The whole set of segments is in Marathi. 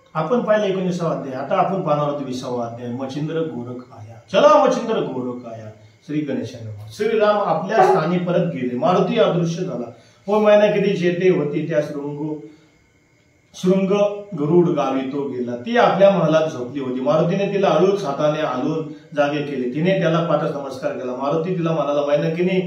आपण पाहिलं 19वा अध्याय, आता आपण पाहणार आहोत 20वा अध्याय, मच्छिंद्र गोरख आया. चला मच्छिंद्र गोरख आया. श्री गणेशाने. श्रीराम आपल्या स्थानी परत गेले. मारुती अदृश्य झाला व मैनाकिनी जेथे होती त्या शृंग गरुड गावी तो गेला. ती आपल्या महलात झोपली होती. मारुतीने तिला हळूच हाताने हलवून जागे केले. तिने त्याला पाठ नमस्कार केला. मारुती तिला म्हणाला, मैनाकिनी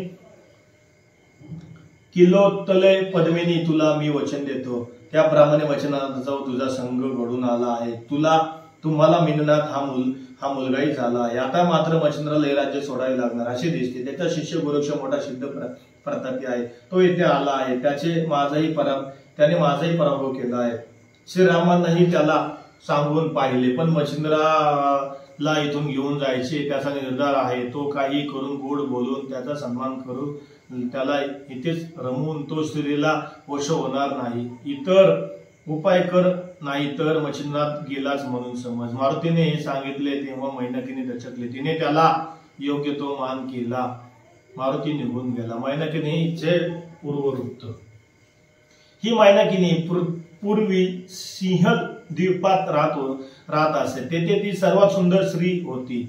किलोत्तले पद्मिनी, तुला मी वचन देतो त्याप्रमाणे वचनाचा तुझा संग घडून आला आहे. तुम्हाला मिननाथ हा मुलगाही झाला आहे. आता मात्र मच्छिंद्राला हे राज्य सोडावे लागणार असे दिसते. त्याचा शिष्य गोरक्ष मोठा सिद्ध प्रतापी आहे. तो इथे आला आहे. त्याने माझाही पराभव केला आहे. श्रीरामांनाही त्याला सांगून पाहिले, पण मच्छिंद्राला इथून घेऊन जायचे त्याचा निर्धार आहे. तो काही करून गोड बोलून त्याचा सन्मान करू, त्याला इथेच रमवून तो स्त्रीला वश होणार नाही. इतर उपाय कर, नाही तर मच्छिंद्रात गेलाच म्हणून समज. मारुतीने हे सांगितले तेव्हा मैनाकिनी दचकली. तिने त्याला योग्य तो मान केला. मारुती निघून गेला. मैनाकिनीचे पूर्ववृत्त. ही मैनाकिनी पूर्वी सिंहल द्वीपात राहत असे. तेथे ती सर्वात सुंदर स्त्री होती,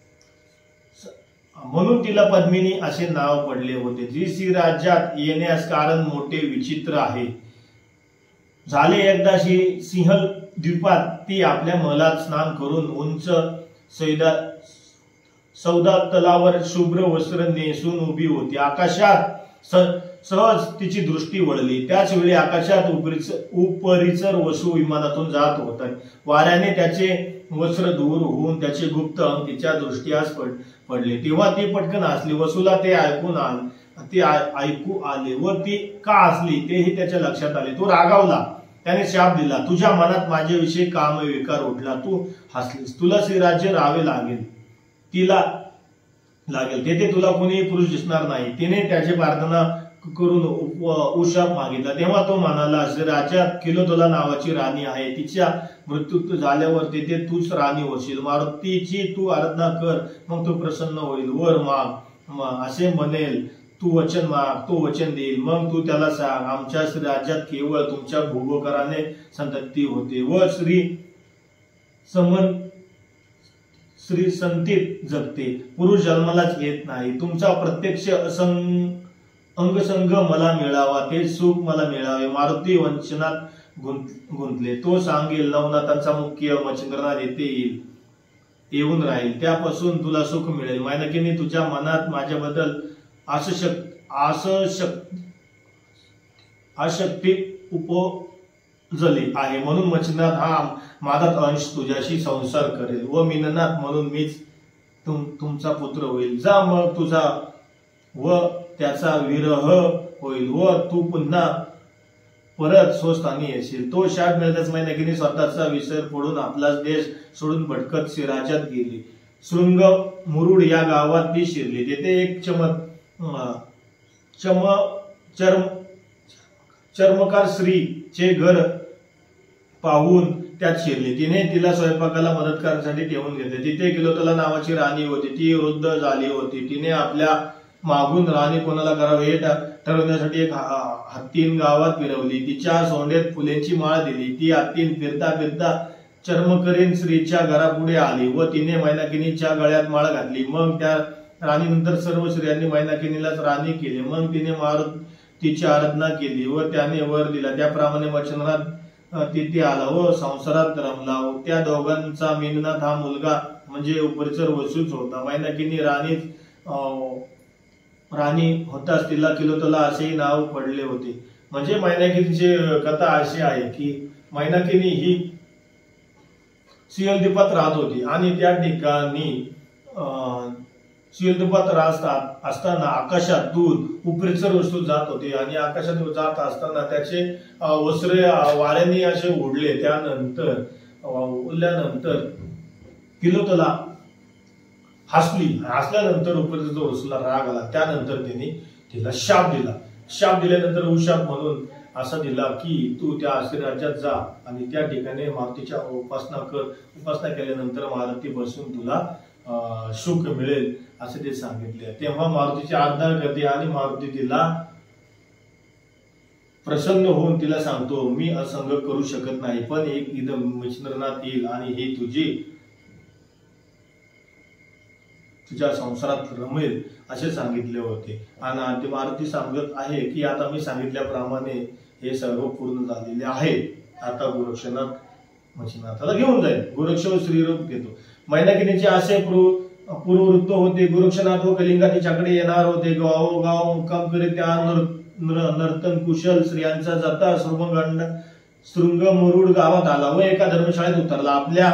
म्हणून तिला पद्मिनी असे नाव पडले होते. जी श्री राज्यात येण्यास कारण मोठे विचित्र आहे. झाले एकदाशी सिंहल द्वीपात ती आपल्या महलात स्नान करून उंच सौदा तलावर शुभ्र वस्त्र नेसून उभी होती. आकाशात सहज तिची दृष्टी वळली. त्याच वेळी आकाशात उपरिचर वसू विमानातून जात होता. वाऱ्याने त्याचे वस्त्र दूर होऊन त्याचे गुप्त अंग तिच्या दृष्टीस पडले. तेव्हा ती पटकन हसली. वसूला ते ऐकू आले व ती का हसली तेही त्याच्या लक्षात आले. तो रागावला. त्याने शाप दिला, तुझ्या मनात माझ्याविषयी काम विकार उठला. तू हसलीस. तुला श्रीराज्य राहावे लागेल. तेथे तुला कोणीही पुरुष दिसणार नाही. तिने त्याची प्रार्थना करून उशाप मागितला. तेव्हा तो म्हणाला, राज्यात किलोतोला नावाची राणी आहे. तिच्या मृत्यू झाल्यावर तेथे तूच राणी होशील. मारुतीची तू आराधना कर, मग तो प्रसन्न होईल. वर माग असे म्हणेल, तू वचन माग, तो वचन देईल. मग तू त्याला सांग, आमच्या राज्यात केवळ तुमच्या भोगकराने संतती होते व श्री संतीत जगते. पुरुष जन्मालाच येत नाही. तुमचा प्रत्यक्ष अंगसंग मला मिळावा, ते सुख मला मिळावे. मारुती वचनात गुंतले. तो सांगेल, नवनाथांचा मुख्य मच्छिंद्रनाथ येथे येऊन राहील. त्यापासून तुला सुख मिळेल. मैनाकिनी, तुझ्या मनात माझ्याबद्दल आसक्ती उपजली आहे, म्हणून मच्छिंद्रनाथ हा माझा अंश तुझ्याशी संसार करेल व मिननाथ म्हणून मीच तुमचा पुत्र होईल. जा, मग तुझा व त्याचा विरह होईल व तू पुन्हा परत स्वस्थानी येशील. तो शाप मिळताच मैनाकिनी स्वतःचा विसर पडून आपलाच देश सोडून भटकत श्रीराज्यात गेली. शृंग मुरुड या गावात ती शिरली. तेथे एक चर्मकार स्त्रीचे घर पाहून त्यात शिरली. तिने तिला स्वयंपाकाला मदत करण्यासाठी ठेवून घेतले. तिथे किलोतला नावाची राणी होती. ती वृद्ध झाली होती. तिने आपल्या मागून राणी कोणाला करावे हे ठरवण्यासाठी एक हत्तीन गावात फिरवली. तिच्या सोंडेत फुलेंची माळ दिली. ती हत्तीन फिरता फिरता चर्मकरीन स्त्रीच्या घरापुढे आली व तिने मैनाकिनीच्या गळ्यात माळ घातली. मग त्या राणीनंतर सर्व स्त्रियांनी मैनाकिनीलाच राणी केले. मग तिने मारुतीची आराधना केली व त्याने वर दिला. त्याप्रमाणे मच्छिंद्रनाथ तिथे आला व संसारात रमला. त्या दोघांचा मिननाथ हा मुलगा म्हणजे उपरिचर वसूच होता. मैनाकिनी राणी होताच तिला किलोतला असेही नाव पडले होते. म्हणजे मैनाकिनीची कथा अशी आहे की मैनाकिनी ही सिंहलद्वीपात राहत होती आणि त्या ठिकाणी सिंहलद्वीपात राहत असताना आकाशात दूध उपरिचर वस्तू जात होते आणि आकाशात जात असताना त्याचे वस्त्र वाऱ्याने असे उडले. त्यानंतर उडल्यानंतर किलोतला हसल्यानंतर उपरिचर वस्तूला राग आला. त्यानंतर त्याने तिला शाप दिला. शाप दिल्यानंतर उशाप म्हणून असा दिला की तू त्या राज्यात जा आणि त्या ठिकाणी मारुतीच्या उपासना कर. उपासना केल्यानंतर मारुती बसून तुला सुख मिळेल असे ते सांगितले. तेव्हा मारुतीची आराधना करते आणि मारुती तिला प्रसन्न होऊन तिला सांगतो, मी असंग करू शकत नाही, पण एक इदम मच्छिंद्रनाथ येईल आणि हे तुझ्या संसारात रमेल असे सांगितले होते. आणि मारुती सांगत आहे की आता मी सांगितल्याप्रमाणे हे सर्व पूर्ण झालेले आहे. आता गोरक्षनाथ मच्छिंद्रनाथाला घेऊन जाईल. गोरक्ष श्रीरूप घेतो. मैनाकिनीचे असे पूर्ववृत्त होते. गोरक्षनाथ व कलिंगा तिच्याकडे येणार होते. गावोगाव मुक्काम करीत त्या नर्तन कुशल स्त्रियांचा जाता शृंग मुरुड गावात आला व एका धर्मशाळेत उतरला.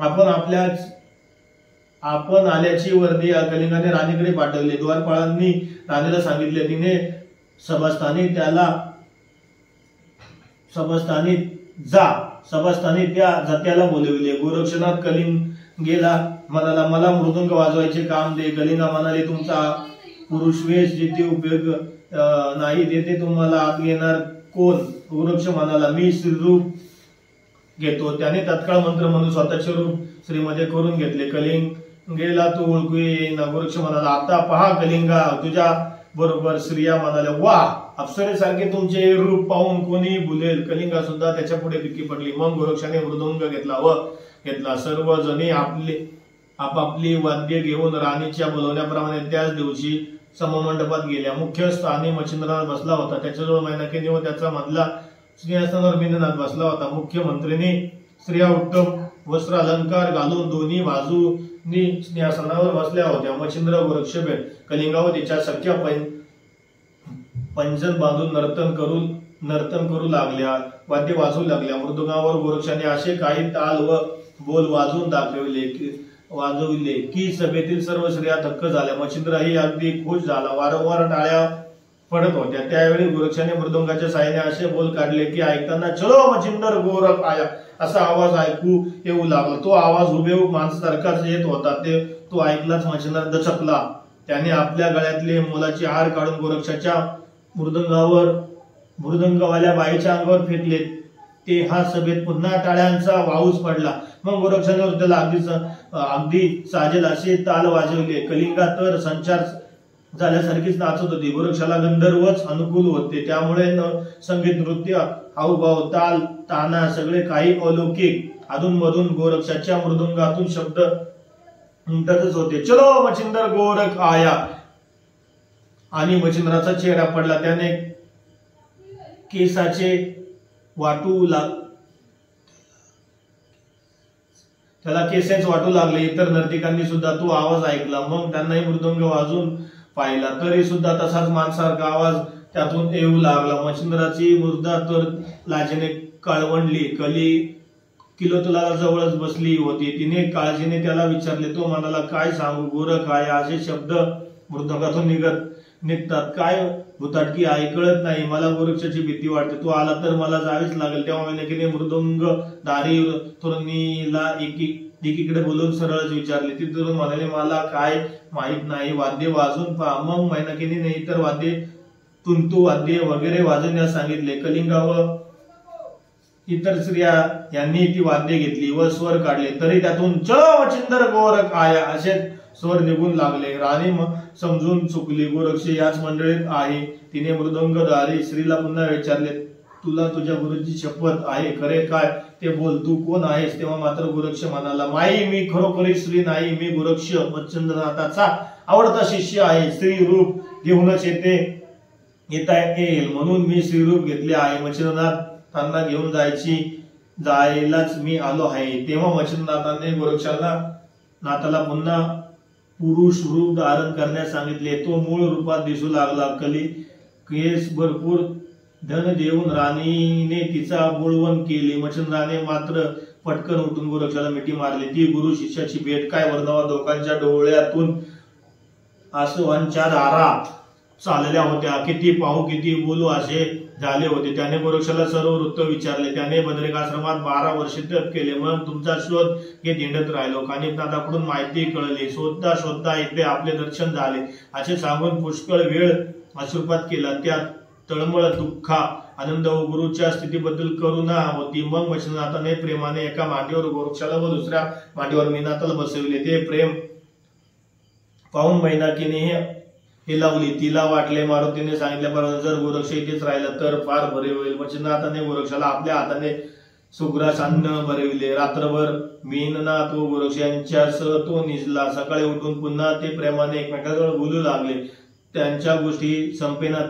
आपण आल्याची वर्दी कलिंगाने राणीकडे पाठवली. द्वारपाळांनी राणीला सांगितले. तिने सभास्थानी त्या जात्याला बोलविले. गोरक्षनाथ कलिंगेला म्हणाला, मला मृदंग वाजवायचे काम दे. कलिंगा म्हणाले, तुमचा पुरुषवेश जिथे उपयोग नाही तेथे तुम्हाला आत घेणार कोण? गोरक्ष म्हणाला, मी श्रीरूप घेतो. त्याने तत्काळ मंत्र म्हणून स्वतःचे रूप श्रीमध्ये करून घेतले. कलिंगेला तो ओळखू येईना. गोरक्ष म्हणाला, आता पहा कलिंगा, तुझ्या बरोबर स्त्रिया म्हणाल्या, वा, अप्सरेसारखे तुमचे रूप पाहून कोणी भुलेल. कलिंगा सुद्धा त्याच्या पुढे फिक्की पडली. मग गोरक्षाने मृदंग घेतला. सर्व जणे आपापली वाद्य घेऊन राणीच्या बोलवण्याप्रमाणे त्याच दिवशी सममंडपात गेल्या. मुख्य स्थानी मच्छिंद्रनाथ बसला होता. त्याच्याजवळ मैनाकिनी व त्याचा मधला सिंहासनावर मीननाथ बसला होता. मुख्यमंत्रीने स्त्रिया उत्तम वस्त्र अलंकार घालून दोन्ही बाजूनी सिंहासनावर बसल्या होत्या. मच्छिंद्र गोरक्ष भेट. कलिंगा व तिच्या सख्या पंजन बांधून नर्तन करू लागल्या. वाद्य वाजवू लागल्या. मृदुंगावर गोरक्षाने असे काही ताल व बोल वाजविले की सभेतील सर्व स्त्रिया थक्क झाल्या. मच्छिंद्रही अगदी खुश झाला. वारंवार टाळ्या पडत होत्या. त्यावेळी गोरक्षाने मृदुंगाच्या साहाय्याने असे बोल काढले की ऐकताना चलो मच्छिंद्र गोरख आया असा आवाज ऐकू येऊ लागला. तो आवाज हुबेहूब माणसासारखाच येत होता. तो ऐकलाच मच्छिंद्र दचकला. त्याने आपल्या गळ्यातले मोलाचे हार काढून गोरक्षाच्या मृदंगवाल्या बाईच्या अंगावर फेकले. ते हा सभेत पुन्हा टाळ्यांचा वाहूच पडला. मग गोरक्षाने त्याला अगदी साजेल असे ताल वाजवले. कलिंगा तर संचार झाल्यासारखीच नाचत होती. गोरक्षाला गंधर्वच अनुकूल होते. त्यामुळे संगीत, नृत्य, हावभाव, ताल, ताना सगळे काही अलौकिक. अधूनमधून गोरक्षाच्या मृदुंगातून शब्द उमटतच होते. चलो मच्छिंद्र गोरख आया. आणि मच्छिंद्राचा चेहरा पडला. त्याने केसाचे त्याला केसेच वाटू लागले. इतर नर्तिकांनी सुद्धा तो आवाज ऐकला. मग त्यांनाही मृदंग वाजून पाहिला. तरी सुद्धा तसाच माणसारखा आवाज त्यातून येऊ लागला. मच्छिंद्राची मृदा तर लाजेने कळवणली. किलोतला जवळच बसली होती. तिने काळजीने त्याला विचारले. तो म्हणाला, काय सांगू गोरख आहे असे शब्द मृदंगातून निघतात. काय भुताटकी आहे कळत नाही. मला गोरक्षाची भीती वाटते. तो आला तर मला जावेच लागेल. तेव्हा मैनाकीने मृदंग दारी तरुणीला एकीकडे बोलून सरळच विचारले. ती तरुण म्हणाले, मला काय माहित नाही, वाद्य वाजून पहा. मग मैनाकीने इतर वाद्य, तुंतू वाद्य वगैरे वाजवण्यास सांगितले. कलिंगा व इतर स्त्रिया यांनी ती वाद्य घेतली व स्वर काढले. तरी त्यातून चलो मच्छिंद्र गोरख आया असे स्वर निघून लागले. राणी समजून चुकली. गोरक्ष याच मंडळीत आहे. तिने मृदंगधारी स्त्रीला पुन्हा विचारले, तुला तुझ्या गुरुची शपथ आहे, खरे काय ते बोल, तू कोण आहेस? तेव्हा मात्र गोरक्ष म्हणाला, माई, मी खरोखरी स्त्री नाही. मी गोरक्ष मच्छिंद्रनाथाचा आवडता शिष्य आहे. स्त्री रूप घेऊनच येता येईल म्हणून मी स्त्री रूप घेतले आहे. मच्छिंद्रनाथांना घेऊन जायलाच मी आलो आहे. तेव्हा मच्छिंद्रनाथाने गोरक्षाला पुन्हा पुरुष रूप धारण करण्यास सांगितले. तो मूळ रूपात दिसू लागला. केस भरपूर धन देऊन राणीने तिचा बोळवण केली. मच्छिंद्राने मात्र पटकन उठून गोरक्षाला मिठी मारली. ती गुरु शिष्याची भेट काय वर्णवा. दोघांच्या डोळ्यातून आसवांच्या धारा चालल्या होत्या. किती पाहू किती बोलू असे झाले होते. त्याने गोरक्षाला सर्व वृत्त विचारले. त्याने बद्रिकाश्रमात 12 वर्षे तप केले. मग तुमचा शोध घेत हिंडत राहिलो. कानिफनाथाकडून माहिती कळली. शोधता इथे आपले दर्शन झाले असे सांगून पुष्कळ वेळ अश्रुपात केला. त्यात तळमळ, दुःख, आनंद व गुरुच्या स्थितीबद्दल करुणा होती. मग मच्छिंद्रनाथाने प्रेमाने एका मांडीवर गोरक्षाला व दुसऱ्या मांडीवर मीनाथाला बसविले. ते प्रेम पाहून मैनाकीने हे लावली. तिला वाटले, मारुतीने सांगितल्याप्रमाणे जर गोरक्ष इथेच राहिला तर फार बरे होईल. मच्छिंद्रनाथाने गोरक्षाला आपल्या हाताने सुग्रास अन्न भरविले. रात्रभर मीननाथ व गोरक्ष यांच्यासह तो निजला. सकाळी उठून पुन्हा ते प्रेमाने एकमेकांजवळ बोलू लागले. त्यांच्या गोष्टी संपेनात.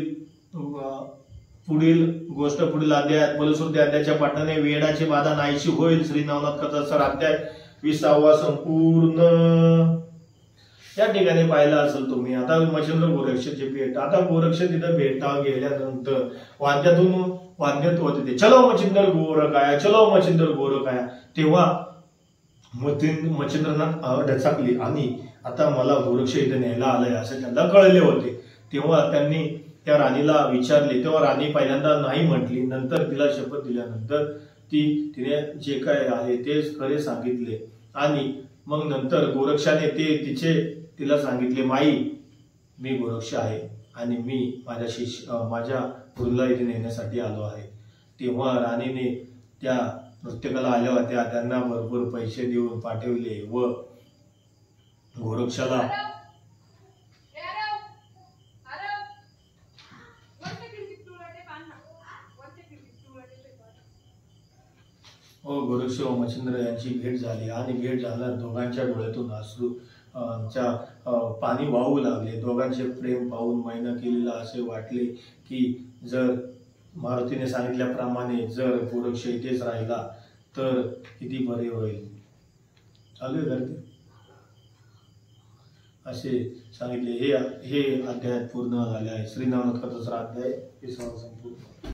पुढील गोष्ट पुढील अध्यायात, फलश्रुती अध्यायाच्या पाठाने वेडाची बाधा नाहीशी होईल. श्री नवनाथ कथा सर अध्याय 20 संपूर्ण. या ठिकाणी पाहिलं असेल तुम्ही. आता मच्छिंद्र गोरक्षची भेट. आता गोरक्ष तिथं भेटा गेल्यानंतर वाद्यात होते ते चलो मच्छिंद्र गोरखाया, चलो मच्छिंद्र गोरखाया. तेव्हा मच्छिंद्रनाथ डचाकली आणि आता मला गोरक्ष इथे न्यायला आलंय असं त्यांना कळले होते. तेव्हा त्यांनी त्या राणीला विचारले. तेव्हा राणी पहिल्यांदा नाही म्हटली. नंतर तिला शपथ दिल्यानंतर तिने जे काय आहे तेच खरे सांगितले. आणि मग नंतर गोरक्षाने तिला सांगितले, माई मी गोरक्ष आहे आणि मी माझ्या गुरुला इथे नेण्यासाठी आलो आहे. तेव्हा राणीने त्या नृत्यकला आल्या होत्या, त्यांना भरपूर पैसे देऊन पाठवले व गोरक्षाला गोरक्ष व मच्छिंद्र यांची भेट झाली. आणि भेट झाल्यावर दोघांच्या डोळ्यातून अश्रू पाणी वाहू लागले. दोघांचे प्रेम पाहून मैना केलेला असे वाटले की जर मारुतीने सांगितल्याप्रमाणे जर गोरक्ष इथेच राहिला तर किती बरे होईल. चालू आहे करते असे सांगितले. हे अध्याय पूर्ण झाले आहे. श्री नवनाथ कथा अध्याय 20 संपूर्ण.